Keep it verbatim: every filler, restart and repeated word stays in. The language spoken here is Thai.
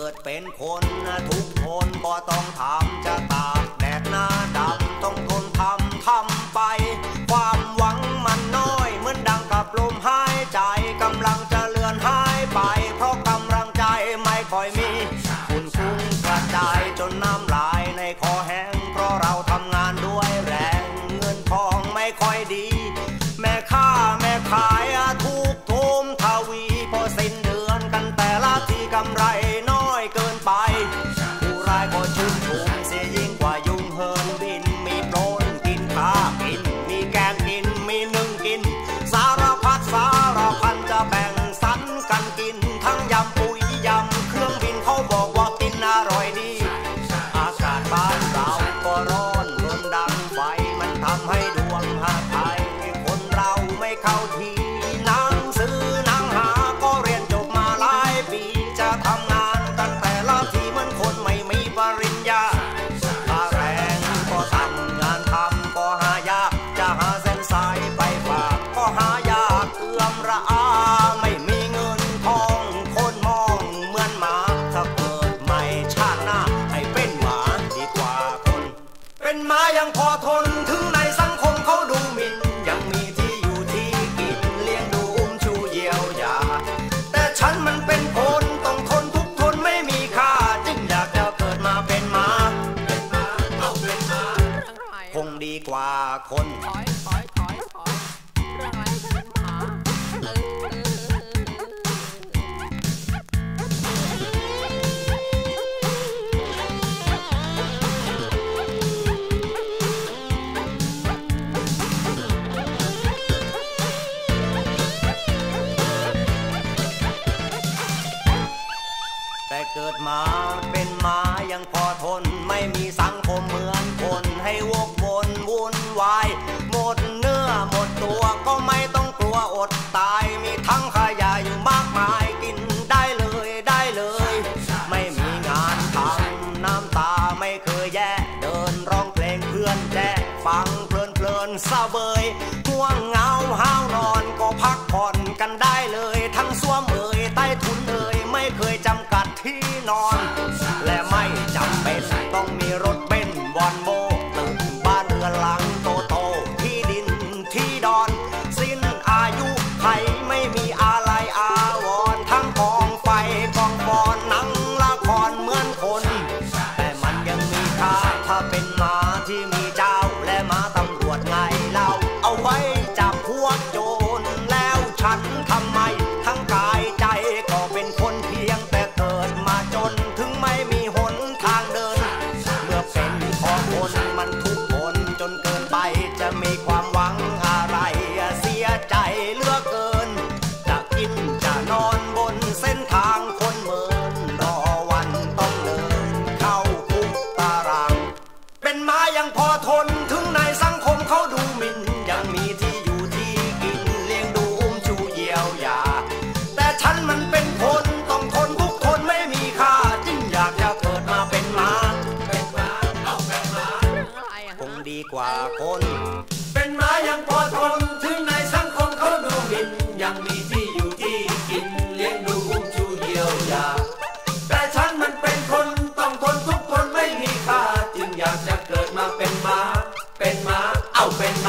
ดเป็นคนทุกคนก็ต้องทำจะตากแดดหน้าดำต้องทนทำทำไปความหวังมันน้อยเหมือนดังกับลมหายใจกำลังจะเลือนหายไปเพราะกำลังใจไม่ค่อยมีฝุ่นฟุ้งกระจายจนน้ำลายในคอแห้งเพราะเราทำงานด้วยแรงเงินทองไม่ค่อยดีแม่ค้าแม่ขายทุกทุมทวีพอสิ้นเดือนกันแต่ละทีกำไรน้อยเกินไปผู้ร้ายก็ชุ่มชุ่มเสียยิ่งกว่ายุงเฮินบินมีโปรนกินข้ากินมีแกงกินมีนึ่งกินสารพัดสารพันจะแบ่งสรรกันกินทั้งยำปุ๋ยยำเครื่องบินเขาบอกว่ากินอร่อยดีอากาศบ้านเราก็ร้อนจนดังไฟมันทำให้ดวงหาไทยคนเราไม่เข้าทีหนังซื้อหนังหาก็เรียนจบมาหลายปีจะทำงานกันแต่ละทีเหมือนคนไม่มีปริญญาค่าแรงก็ต่ำงานทำก็หายากจะหาเส้นสายไปฝากก็หายากเอื้อมระอาไม่มีเงินทองคนมองเหมือนหมาถ้าเกิดใหม่ชาติหน้าให้เป็นหมาดีกว่าคนเป็นหมายังพอทนถึงในสังคมเขาดูหมิ่นยังมีที่อยู่ที่กินเลี้ยงดูอุ้มชูเยียวยาแต่ฉันมันเป็นคนต้องทนทุกทนไม่มีค่าจึงอยากจะเกิดมาเป็นหมาเป็นหมาเอาเป็นหมาคงดีกว่าคนถอยถอยถอยถอยเรื่องอะไรเป็นหมาเออแต่เกิดมาเป็นหมายังพอทนไม่มีสังคมเหมือนคนให้วกวนวุ่นวายหมดเนื้อหมดตัวก็ไม่ต้องกลัวอดตายมีทั้งขยะอยู่มากมายกินได้เลยได้เลยไม่มีงานทำน้ำตาไม่เคยแย่เดินร้องเพลงเพื่อนแจ้ฟังเพลินเพลินเศร้าเบยห่วงเหงาห้าวนอนก็พักผ่อนกันได้เลยทั้งส้วมเอ่ยใต้ถุนเอ่ยไม่เคยจำกัดที่นอนและไม่จำเป็นต้องมีรถเบนซ์วอลโว่ตึกบ้านเรือนหลังโตโตที่ดินที่ดอนสิ้นอายุไขไม่มีอะไรอาวรณ์ทั้งกองไฟกองบอนหนังละครเหมือนคนแต่มันยังมีค่าถ้าเป็นหมาที่มีเจ้าและหมาตำรวจไงเล่าเอาไว้จับพวกโจรแล้วฉันทำไมทั้งกายใจก็เป็นคนเพียงแต่เกิดมาจนถึงไม่มีหนทางเดินเมื่อเป็นของคนมันทุกคนจนเกินไปจะมีความหวังอะไรเสียใจเหลือเกินจะกินจะนอนบนเส้นทางคนเมินรอวันต้องเดินเข้าคุกตารางเป็นหมายังพอทนถึงในสังคมเขาดูหมิ่นยังมีที่อยู่ที่กินเลี้ยงดูอุ้มชูเยียวยาแต่ฉันมันเป็นคนต้องทนทุกทนไม่มีค่าจึงอยากจะเกิดมาเป็นหมาเป็นหมาเอาเป็นหมาคงดีกว่าคนเป็นหมายังพอทนถึงในสังคมเขาดูหมิ่นยังมีที่อยู่ที่กินเลี้ยงดูอุ้มชูเยียวยาแต่ฉันมันเป็นคนต้องทนทุกทนไม่มีค่าจึงอยากจะเกิดมาเป็นหมาเป็นหมาเอาเป็นหมา